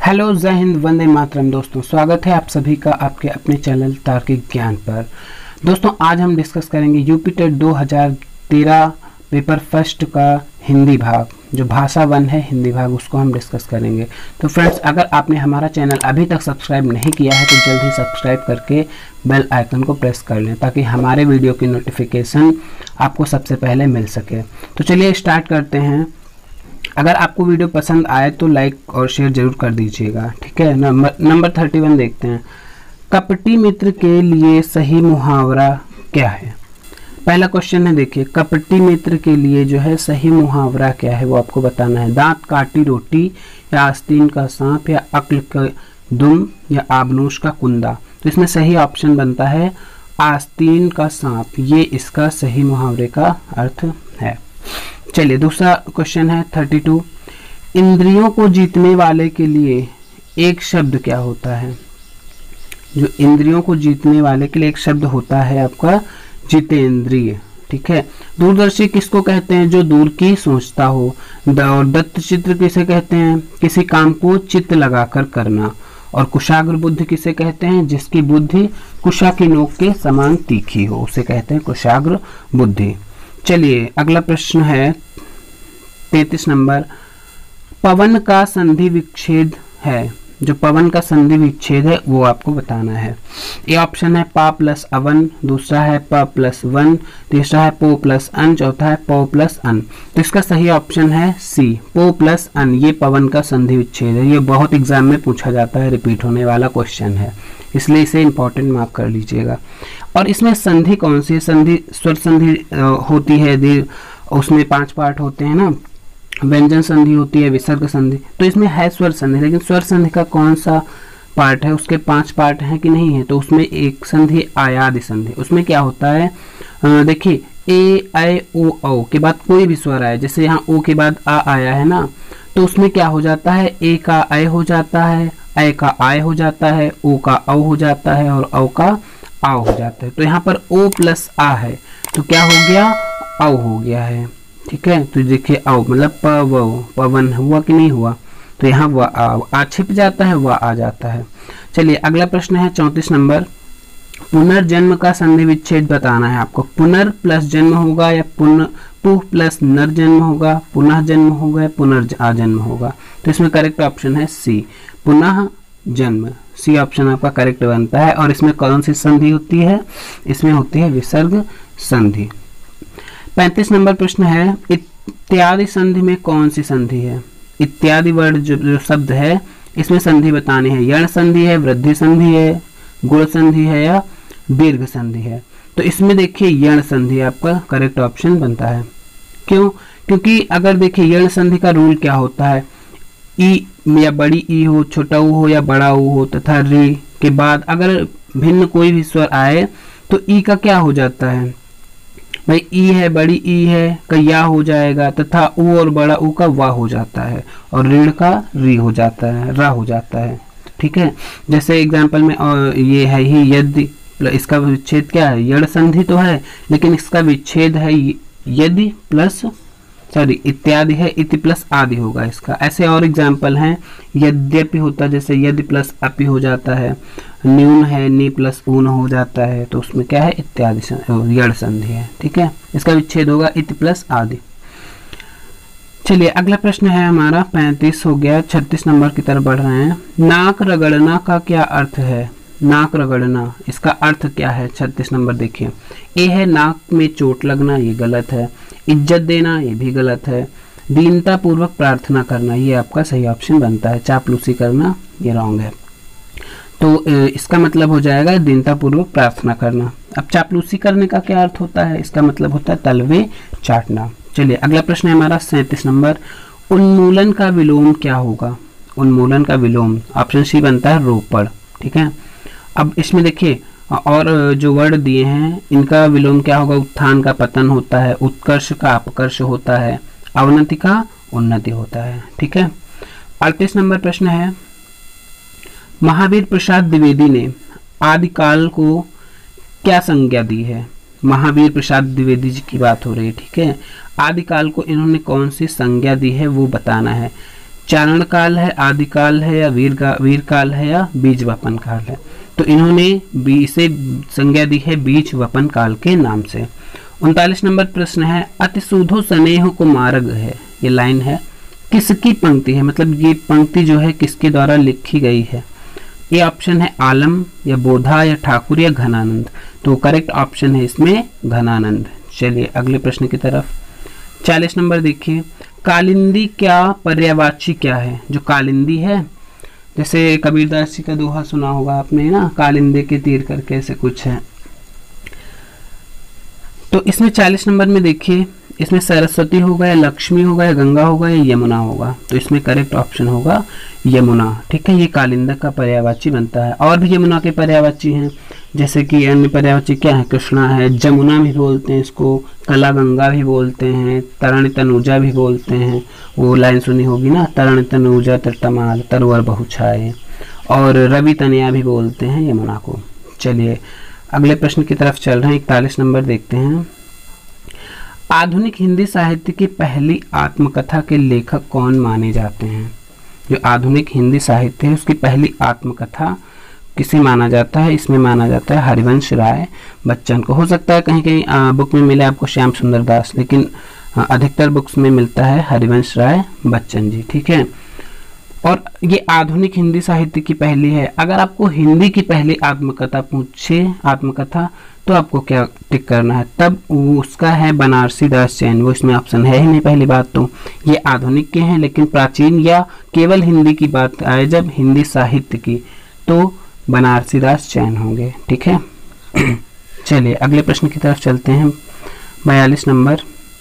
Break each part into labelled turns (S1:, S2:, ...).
S1: Hello, जय हिंद, वंदे मातरम। दोस्तों, स्वागत है आप सभी का आपके अपने चैनल तार्किक ज्ञान पर। दोस्तों, आज हम डिस्कस करेंगे यूपी टेट 2013 पेपर फर्स्ट का हिंदी भाग, जो भाषा 1 है हिंदी भाग, उसको हम डिस्कस करेंगे। तो फ्रेंड्स, अगर आपने हमारा चैनल अभी तक सब्सक्राइब नहीं किया है तो जल्द ही सब्सक्राइब करके बेल आइकन को प्रेस कर लें ताकि हमारे वीडियो की नोटिफिकेशन आपको सबसे पहले मिल सके। तो चलिए स्टार्ट करते हैं। अगर आपको वीडियो पसंद आए तो लाइक और शेयर जरूर कर दीजिएगा, ठीक है। नंबर 31 देखते हैं। कपटी मित्र के लिए सही मुहावरा क्या है? पहला क्वेश्चन है, देखिए, कपटी मित्र के लिए जो है सही मुहावरा क्या है वो आपको बताना है। दांत काटी रोटी, या आस्तीन का सांप, या अक्ल का दुम, या आबनूश का कुंदा। तो इसमें सही ऑप्शन बनता है आस्तीन का सांप। ये इसका सही मुहावरे का अर्थ है। चलिए, दूसरा क्वेश्चन है 32। इंद्रियों को जीतने वाले के लिए एक शब्द क्या होता है? जो इंद्रियों को जीतने वाले के लिए एक शब्द होता है आपका जितेंद्रिय, ठीक है। दूरदर्शी किसको कहते हैं? जो दूर की सोचता हो। और दत्त चित्र किसे कहते हैं? किसी काम को चित्त लगाकर करना। और कुशाग्र बुद्धि किसे कहते हैं? जिसकी बुद्धि कुशा की नोक के समान तीखी हो, उसे कहते हैं कुशाग्र बुद्धि। चलिए, अगला प्रश्न है 33 नंबर। पवन का संधि विच्छेद है। जो पवन का संधि विच्छेद है वो आपको बताना है। ए ऑप्शन है पा प्लस अवन, दूसरा है प प्लस वन, तीसरा है पो प्लस अन, चौथा है पो प्लस अन। तो इसका सही ऑप्शन है सी, पो प्लस अन। ये पवन का संधि विच्छेद है। ये बहुत एग्जाम में पूछा जाता है, रिपीट होने वाला क्वेश्चन है, इसलिए इसे इंपॉर्टेंट मार्क कर लीजिएगा। और इसमें संधि कौन सी है? संधि स्वर संधि होती है, उसमें 5 पार्ट होते हैं ना। व्यंजन संधि होती है, विसर्ग संधि। तो इसमें है स्वर संधि, लेकिन स्वर संधि का कौन सा पार्ट है? उसके 5 पार्ट हैं कि नहीं है? तो उसमें एक संधि आयादि संधि। उसमें क्या होता है, देखिए, ए ऐ ओ औ के बाद कोई भी स्वर आए, जैसे यहाँ ओ के बाद आ आया है ना, तो उसमें क्या हो जाता है? ए का ऐ हो जाता है, ऐ का आय हो जाता है, ओ का औ हो जाता है, और औ का आओ हो जाता है। तो यहाँ पर ओ प्लस आ है, तो क्या हो गया? औ हो गया है, ठीक है। तो देखिए, औ मतलब पवन हुआ कि नहीं हुआ? तो यहाँ वह आ छिप जाता है, वह आ जाता है। चलिए, अगला प्रश्न है 34 नंबर। पुनर्जन्म का संधि विच्छेद बताना है आपको। पुनर प्लस जन्म होगा, या पुह प्लस नर जन्म होगा, पुनः जन्म होगा, या पुनर्जन्म होगा। तो इसमें करेक्ट ऑप्शन है सी, पुनः जन्म। सी ऑप्शन आपका करेक्ट बनता है। और इसमें कौन सी संधि होती है? इसमें होती है विसर्ग संधि। 35 नंबर प्रश्न है, इत्यादि संधि में कौन सी संधि है? इत्यादि वर्ड जो शब्द है, इसमें संधि बतानी है। यण संधि है, वृद्धि संधि है, गुण संधि है, या दीर्घ संधि है। तो इसमें देखिए यण संधि आपका करेक्ट ऑप्शन बनता है। क्यों? क्योंकि अगर देखिए यण संधि का रूल क्या होता है, ई या बड़ी ई हो, छोटा ऊ हो, या बड़ा ऊ हो, तथा री के बाद अगर भिन्न कोई भी स्वर आए तो ई का क्या हो जाता है भाई? ई है, बड़ी ई है का या हो जाएगा, तथा ऊ और बड़ा ऊ का वा हो जाता है, और ऋण का री हो जाता है, रा हो जाता है, ठीक है। जैसे एग्जांपल में ये है ही यदि, इसका विच्छेद क्या है? यण संधि तो है, लेकिन इसका विच्छेद है यदि प्लस इत्यादि है, इति प्लस आदि होगा इसका। ऐसे और एग्जाम्पल हैं, यद्यपि होता है, जैसे यदि प्लस अपि हो जाता है, न्यून है, नी प्लस ऊन हो जाता है, तो उसमें क्या है? इत्यादि यण संधि है, ठीक है। इसका विच्छेद होगा इति प्लस आदि। चलिए, अगला प्रश्न है हमारा 35 हो गया, 36 नंबर की तरफ बढ़ रहे हैं। नाक रगड़ना का क्या अर्थ है? नाक रगड़ना, इसका अर्थ क्या है? 36 नंबर देखिए। ए है नाक में चोट लगना, ये गलत है। इज्जत देना, ये भी गलत है। दीनता पूर्वक प्रार्थना करना, ये आपका सही ऑप्शन बनता है। चापलूसी करना, ये रॉन्ग है। तो इसका मतलब हो जाएगा दीनता पूर्वक प्रार्थना करना। अब चापलूसी करने का क्या अर्थ होता है? इसका मतलब होता है तलवे चाटना। चलिए, अगला प्रश्न है हमारा 37 नंबर। उन्मूलन का विलोम क्या होगा? उन्मूलन का विलोम ऑप्शन सी बनता है रोपड़, ठीक है। अब इसमें देखिए, और जो वर्ड दिए हैं इनका विलोम क्या होगा? उत्थान का पतन होता है, उत्कर्ष का अपकर्ष होता है, अवनति का उन्नति होता है, ठीक है। 38 नंबर प्रश्न है, महावीर प्रसाद द्विवेदी ने आदिकाल को क्या संज्ञा दी है? महावीर प्रसाद द्विवेदी जी की बात हो रही है, ठीक है। आदिकाल को इन्होंने कौन सी संज्ञा दी है वो बताना है। चारण काल है, आदिकाल है, या वीर काल है, या बीज वपन काल है। तो इन्होंने इसे संज्ञा दी है बीज वपन काल के नाम से। 39 नंबर प्रश्न है, अति सुधो स्नेह को मार्ग है, ये लाइन है किसकी पंक्ति है, मतलब ये पंक्ति जो है किसके द्वारा लिखी गई है। ये ऑप्शन है आलम या बोधा या ठाकुर या घनानंद। तो करेक्ट ऑप्शन है इसमें घनानंद। चलिए अगले प्रश्न की तरफ। 40 नंबर देखिए, कालिंदी क्या पर्यायवाची क्या है। जो कालिंदी है, जैसे कबीरदास जी का दोहा सुना होगा आपने ना, कालिंदे के तीर करके ऐसे कुछ है। तो इसमें 40 नंबर में देखिए, इसमें सरस्वती होगा या लक्ष्मी होगा या गंगा होगा या यमुना होगा। तो इसमें करेक्ट ऑप्शन होगा यमुना। ठीक है, ये कालिंदा का पर्यायवाची बनता है। और भी यमुना के पर्यायवाची हैं, जैसे कि अन्य पर्यायवाची क्या है, कृष्णा है, जमुना भी बोलते हैं इसको, कला गंगा भी बोलते हैं, तरण तनुजा भी बोलते हैं। वो लाइन सुनी होगी ना, तरण तनुजा तटमाल तरवर बहुछाए। और रवि तनया भी बोलते हैं यमुना को। चलिए अगले प्रश्न की तरफ चल रहे हैं। 41 नंबर देखते हैं, आधुनिक हिंदी साहित्य की पहली आत्मकथा के लेखक कौन माने जाते हैं। जो आधुनिक हिंदी साहित्य है उसकी पहली आत्मकथा किसे माना जाता है, इसमें माना जाता है हरिवंश राय बच्चन को। हो सकता है कहीं कहीं बुक में मिले आपको श्याम सुंदर दास, लेकिन अधिकतर बुक्स में मिलता है हरिवंश राय बच्चन जी। ठीक है, और ये आधुनिक हिंदी साहित्य की पहली है। अगर आपको हिंदी की पहली आत्मकथा पूछे, आत्मकथा, तो आपको क्या टिक करना है, तब उसका है बनारसी दास जैन। वो इसमें ऑप्शन है ही नहीं पहली बात। तो ये आधुनिक के हैं, लेकिन प्राचीन या केवल हिंदी की बात आए जब हिंदी साहित्य की, तो बनारसी दास जैन होंगे। ठीक है, चलिए अगले प्रश्न की तरफ चलते हैं। 42 नंबर,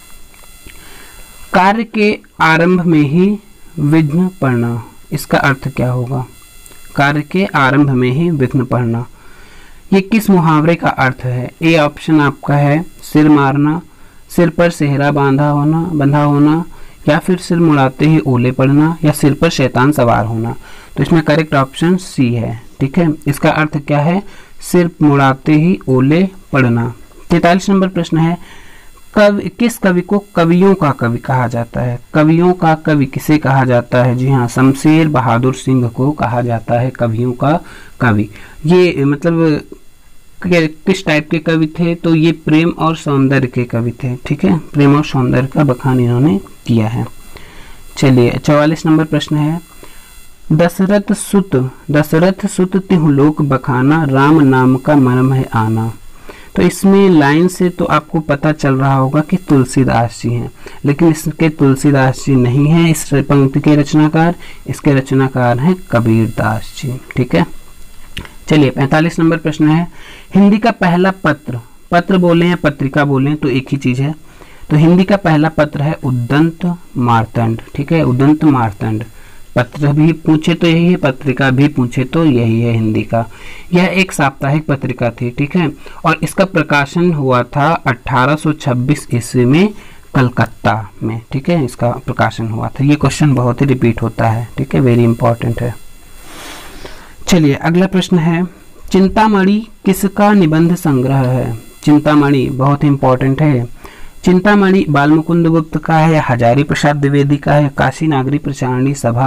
S1: कार्य के आरंभ में ही विघ्न पड़ना, इसका अर्थ क्या होगा। कार्य के आरंभ में ही विघ्न पड़ना, ये किस मुहावरे का अर्थ है। ए ऑप्शन आपका है सिर मारना, सिर पर सेहरा बंधा होना, या फिर सिर मुड़ाते ही ओले पड़ना, या सिर पर शैतान सवार होना। तो इसमें करेक्ट ऑप्शन सी है। ठीक है, इसका अर्थ क्या है, सिर मुड़ाते ही ओले पड़ना। 43 नंबर प्रश्न है, किस कवि को कवियों का कवि कहा जाता है। कवियों का कवि किसे कहा जाता है। जी हाँ, शमशेर बहादुर सिंह को कहा जाता है कवियों का कवि। ये मतलब किस टाइप के कवि थे, तो ये प्रेम और सौंदर्य के कवि थे। ठीक है, प्रेम और सौंदर्य का बखान इन्होंने किया है। चलिए 44 नंबर प्रश्न है, दशरथ सुत तिहु लोक बखाना, राम नाम का मर्म है आना। तो इसमें लाइन से तो आपको पता चल रहा होगा कि तुलसीदास जी हैं, लेकिन इसके तुलसीदास जी नहीं हैं इस पंक्ति के रचनाकार। इसके रचनाकार हैं कबीरदास जी। ठीक है, चलिए 45 नंबर प्रश्न है, हिंदी का पहला पत्र बोले या पत्रिका बोले तो एक ही चीज है। तो हिंदी का पहला पत्र है उद्दंत मार्तंड। ठीक है, उद्दंत मार्तंड। पत्र भी पूछे तो यही है, पत्रिका भी पूछे तो यही है हिंदी का। यह एक साप्ताहिक पत्रिका थी। ठीक है, और इसका प्रकाशन हुआ था 1826 ईस्वी में कलकत्ता में। ठीक है, इसका प्रकाशन हुआ था। ये क्वेश्चन बहुत ही रिपीट होता है। ठीक है, वेरी इंपॉर्टेंट है। चलिए अगला प्रश्न है, चिंतामणि किसका निबंध संग्रह है। चिंतामणि बहुत ही इंपॉर्टेंट है। चिंतामणि बालमुकुंद गुप्त का है या हजारी प्रसाद द्विवेदी का है, काशी नागरी प्रचारणी सभा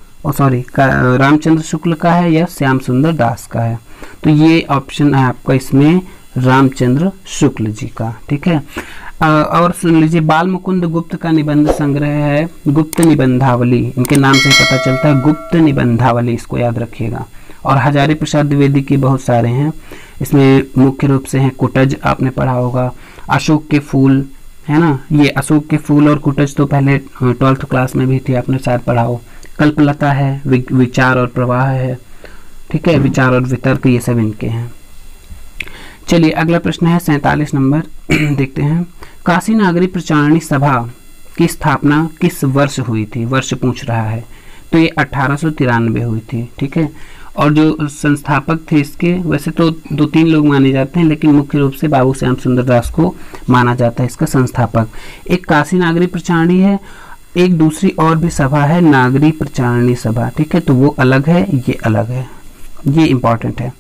S1: रामचंद्र शुक्ल का है, या श्याम सुंदर दास का है। तो ये ऑप्शन है आपका इसमें रामचंद्र शुक्ल जी का। ठीक है, और सुन लीजिए, बाल मुकुंद गुप्त का निबंध संग्रह है गुप्त निबंधावली। इनके नाम से पता चलता है गुप्त निबंधावली, इसको याद रखिएगा। और हजारी प्रसाद द्विवेदी के बहुत सारे हैं, इसमें मुख्य रूप से हैं कुटज, आपने पढ़ा होगा, अशोक के फूल है ना। ये अशोक के फूल और कुटज तो पहले 12th क्लास में भी थी, आपने शायद पढ़ा हो। कल्पलता है, विचार और प्रवाह है। ठीक है, विचार और वितर्क, ये सब इनके हैं। चलिए अगला प्रश्न है 47 नंबर देखते हैं, काशी नागरी प्रचारणी सभा की स्थापना किस वर्ष हुई थी। वर्ष पूछ रहा है, तो ये 1893 हुई थी। ठीक है, और जो संस्थापक थे इसके, वैसे तो 2-3 लोग माने जाते हैं, लेकिन मुख्य रूप से बाबू श्याम सुंदर दास को माना जाता है इसका संस्थापक। एक काशी नागरी प्रचारणी है, एक दूसरी और भी सभा है नागरी प्रचारणी सभा। ठीक है, तो वो अलग है, ये अलग है, ये इंपॉर्टेंट है।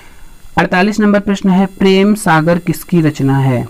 S1: 48 नंबर प्रश्न है, प्रेम सागर किसकी रचना है।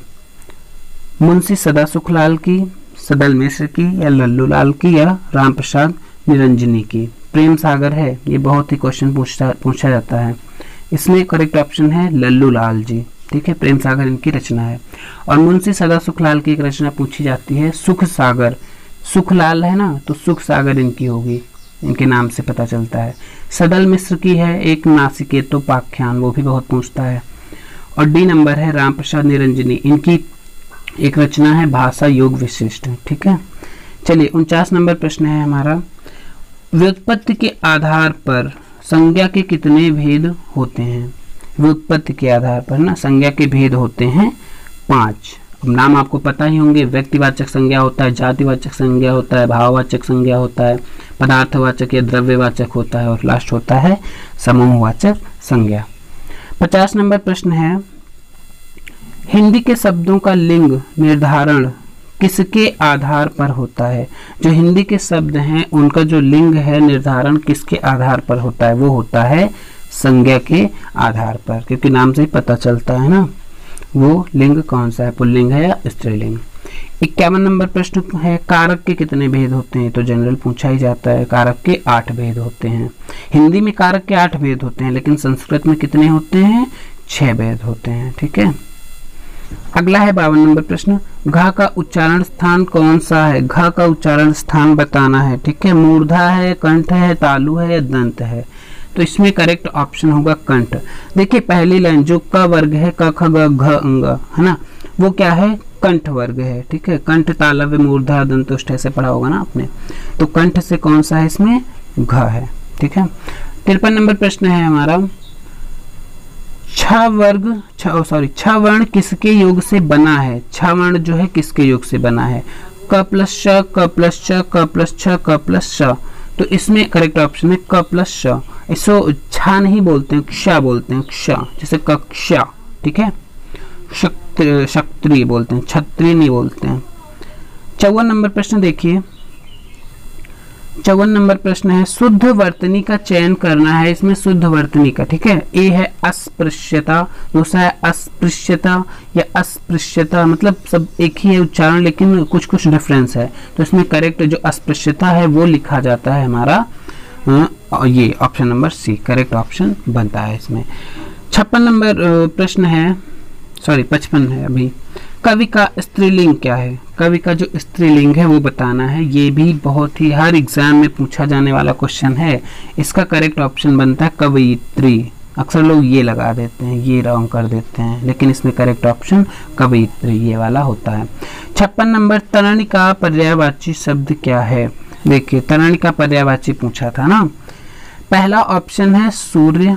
S1: मुंशी सदा सुखलाल की, सदल मिश्र की, या लल्लू लाल की, या राम प्रसाद निरंजनी की। प्रेम सागर है, ये बहुत ही क्वेश्चन पूछा जाता है। इसमें करेक्ट ऑप्शन है लल्लू लाल जी, ठीक है, प्रेम सागर इनकी रचना है। और मुंशी सदा सुखलाल की एक रचना पूछी जाती है सुख सागर, सुखलाल है ना, तो सुख सागर इनकी होगी, इनके नाम से पता चलता है। सदल मिश्र की है एक नासिकेतोपाख्यान, वो भी बहुत पूछता है। और डी नंबर है राम प्रसाद निरंजनी, इनकी एक रचना है भाषा योग विशिष्ट, ठीक है। चलिए 49 नंबर प्रश्न है हमारा, व्युत्पत्ति के आधार पर संज्ञा के कितने भेद होते हैं? व्युत्पत्ति के आधार पर ना संज्ञा के भेद होते हैं 5। अब नाम आपको पता ही होंगे, व्यक्तिवाचक संज्ञा होता है, जातिवाचक संज्ञा होता है, भाववाचक संज्ञा होता है, पदार्थवाचक या द्रव्यवाचक होता है, और लास्ट होता है समूहवाचक संज्ञा। 50 नंबर प्रश्न है, हिंदी के शब्दों का लिंग निर्धारण किसके आधार पर होता है? जो हिंदी के शब्द हैं उनका जो लिंग है निर्धारण किसके आधार पर होता है? वो होता है संज्ञा के आधार पर, क्योंकि नाम से ही पता चलता है ना वो लिंग कौन सा है, पुल्लिंग है या स्त्रीलिंग। 51 नंबर प्रश्न है, कारक के कितने भेद होते हैं? तो जनरल पूछा ही जाता है, कारक के 8 भेद होते हैं। हिंदी में कारक के 8 भेद होते हैं, लेकिन संस्कृत में कितने होते हैं? 6 भेद होते हैं, ठीक है। अगला है 52 नंबर प्रश्न, घ का उच्चारण स्थान कौन सा है? घ का उच्चारण स्थान बताना है, ठीक है। मूर्धा है, कंठ है, तालु है या दंत है? तो इसमें करेक्ट ऑप्शन होगा कंठ। देखिए पहली लाइन जो क वर्ग है, क ख ग घ अंग, है ना, वो क्या है? कंठ वर्ग है, ठीक है। कंठ तालव्य मूर्धा दंत उष्ठ ऐसे पढ़ा होगा ना आपने, तो कंठ से कौन सा है इसमें? घ है, ठीक है। 53 नंबर प्रश्न है हमारा, छ वर्ण किसके योग से बना है? छ वर्ण जो है किसके योग से बना है? क प्लस श, क प्लस च, क प्लस छ, क प्लस श। तो इसमें करेक्ट ऑप्शन है क प्लस श। इसको छा नहीं बोलते हैं, क्ष बोलते हैं, क्ष, जैसे कक्षा, ठीक है। क्षत्रिय बोलते हैं, क्षत्रिय नहीं बोलते हैं। 54 नंबर प्रश्न देखिए, 54 नंबर प्रश्न है, शुद्ध वर्तनी का चयन करना है। इसमें शुद्ध वर्तनी का, ठीक है। ए है अस्पृश्यता, दूसरा है अस्पृश्यता या अस्पृश्यता, मतलब सब एक ही है उच्चारण लेकिन कुछ कुछ डिफरेंस है। तो इसमें करेक्ट जो अस्पृश्यता है वो लिखा जाता है हमारा ये option number C correct option बनता है इसमें। 56 नंबर प्रश्न है, सॉरी 55 है अभी, कवि का स्त्रीलिंग क्या है? कवि का जो स्त्रीलिंग है वो बताना है। ये भी बहुत ही हर एग्जाम में पूछा जाने वाला क्वेश्चन है। इसका करेक्ट ऑप्शन बनता है कवयित्री। अक्सर लोग ये लगा देते हैं, ये रॉन्ग कर देते हैं, लेकिन इसमें करेक्ट ऑप्शन कवयित्री ये वाला होता है। 56 नंबर, तरणि का पर्यायवाची शब्द क्या है? देखिए तरणि का पर्यायवाची पूछा था ना। पहला ऑप्शन है सूर्य,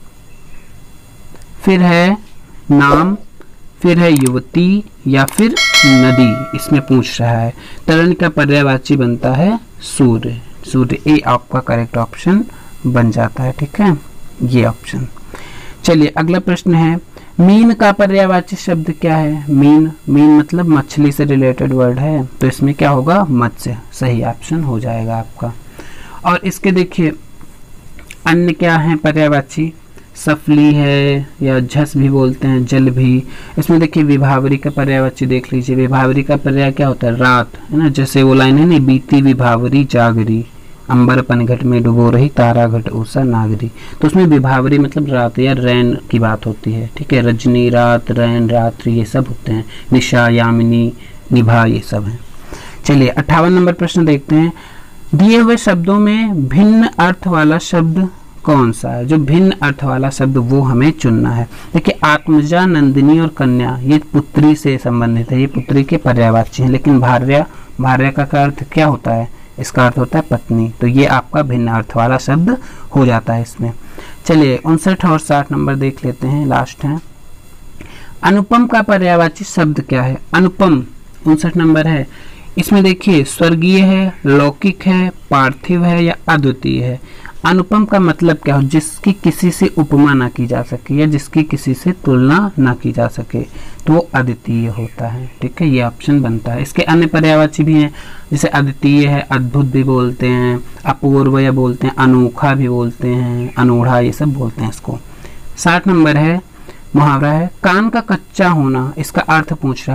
S1: फिर है नाम, फिर है युवती या फिर नदी। इसमें पूछ रहा है। तरण का पर्यायवाची बनता है सूर्य। सूर्य ए आपका करेक्ट ऑप्शन बन जाता है, ठीक है, ये ऑप्शन। चलिए अगला प्रश्न है, मीन का पर्यायवाची शब्द क्या है? मीन, मीन मतलब मछली से रिलेटेड वर्ड है, तो इसमें क्या होगा? मत्स्य, सही ऑप्शन हो जाएगा आपका। और इसके देखिए अन्य क्या है पर्यायवाची? सफली है या झस भी बोलते हैं, जल भी। इसमें देखिए विभावरी का पर्यायवाची देख लीजिए। विभावरी का पर्याय क्या होता है? रात, है ना, जैसे वो लाइन है ना, बीती विभावरी जागरी, अंबर पनघट में डुबो रही तारा घट उषा नागरी। तो उसमें विभावरी मतलब रात या रैन की बात होती है, ठीक है। रजनी, रात, रैन, रात्रि ये सब होते हैं। निशा, यामिनी, निभा ये सब हैं। चलिए 58 नंबर प्रश्न देखते हैं, दिए हुए शब्दों में भिन्न अर्थ वाला शब्द कौन सा है? जो भिन्न अर्थ वाला शब्द वो हमें चुनना है। देखिए आत्मजा, नंदिनी और कन्या ये पुत्री से संबंधित है, ये पुत्री के पर्यायवाची हैं। लेकिन भार्या, भार्या का अर्थ क्या होता है? इसका अर्थ होता है पत्नी। तो ये आपका भिन्न अर्थ वाला शब्द हो जाता है इसमें। चलिए 59 और 60 नंबर देख लेते हैं, लास्ट है। अनुपम का पर्यायवाची शब्द क्या है? अनुपम 59 नंबर है। इसमें देखिए स्वर्गीय है, लौकिक है, पार्थिव है या अद्वितीय है। अनुपम का मतलब क्या हो? जिसकी किसी से उपमा ना की जा सके या जिसकी किसी से तुलना ना की जा सके, तो वो अद्वितीय होता है, ठीक है, ये ऑप्शन बनता है। इसके अन्य पर्यायवाची भी हैं, जैसे अद्वितीय है, अद्भुत भी बोलते हैं, अपूर्व या बोलते हैं, अनोखा भी बोलते हैं, अनोढ़ा ये सब बोलते हैं इसको। 60 नंबर है, मुहावरा है, कान का कच्चा होना, इसका अर्थ पूछ रहा है।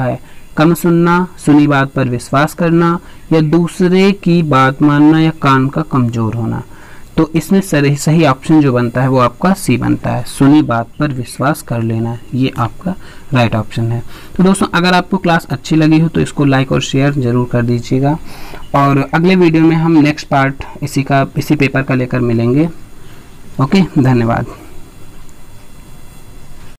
S1: कम सुनना, सुनी बात पर विश्वास करना, या दूसरे की बात मानना, या कान का कमजोर होना। तो इसमें सही ऑप्शन जो बनता है वो आपका सी बनता है, सुनी बात पर विश्वास कर लेना, ये आपका राइट ऑप्शन है। तो दोस्तों अगर आपको क्लास अच्छी लगी हो तो इसको लाइक और शेयर जरूर कर दीजिएगा, और अगले वीडियो में हम नेक्स्ट पार्ट इसी पेपर का लेकर मिलेंगे। ओके, धन्यवाद।